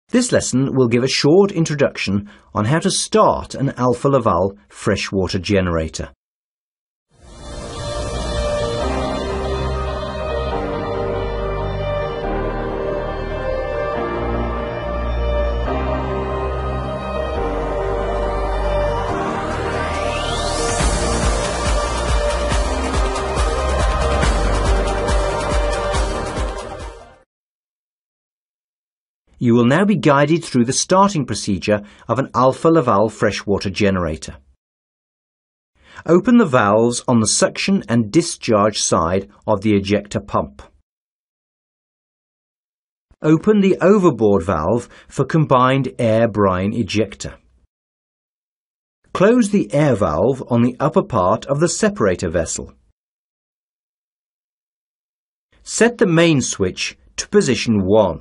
This lesson will give a short introduction on how to start an Alfa Laval freshwater generator. You will now be guided through the starting procedure of an Alfa Laval freshwater generator. Open the valves on the suction and discharge side of the ejector pump. Open the overboard valve for combined air-brine ejector. Close the air valve on the upper part of the separator vessel. Set the main switch to position 1.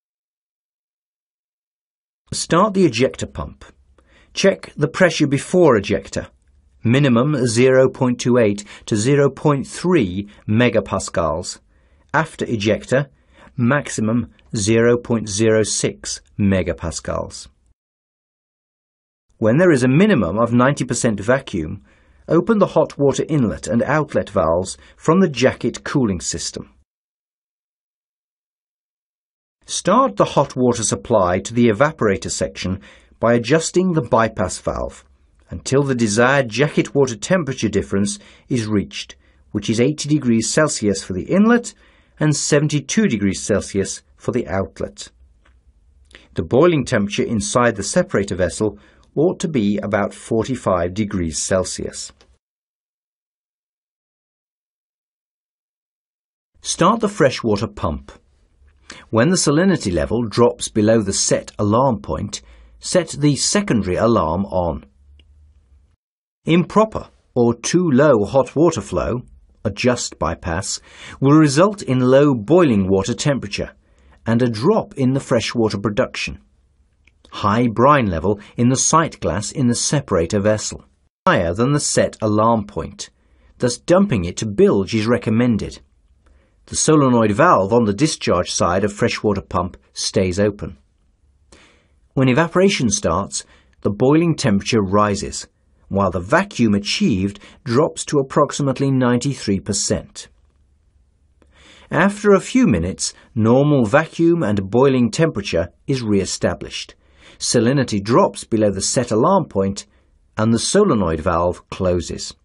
Start the ejector pump. Check the pressure before ejector, minimum 0.28 to 0.3 megapascals. After ejector, maximum 0.06 megapascals. When there is a minimum of 90% vacuum, open the hot water inlet and outlet valves from the jacket cooling system. Start the hot water supply to the evaporator section by adjusting the bypass valve until the desired jacket water temperature difference is reached, which is 80 degrees Celsius for the inlet and 72 degrees Celsius for the outlet. The boiling temperature inside the separator vessel ought to be about 45 degrees Celsius. Start the freshwater pump. When the salinity level drops below the set alarm point, set the secondary alarm on. Improper or too low hot water flow, adjust bypass, will result in low boiling water temperature and a drop in the freshwater production. High brine level in the sight glass in the separator vessel, higher than the set alarm point, thus dumping it to bilge is recommended. The solenoid valve on the discharge side of freshwater pump stays open. When evaporation starts, the boiling temperature rises, while the vacuum achieved drops to approximately 93%. After a few minutes, normal vacuum and boiling temperature is re-established. Salinity drops below the set alarm point and the solenoid valve closes.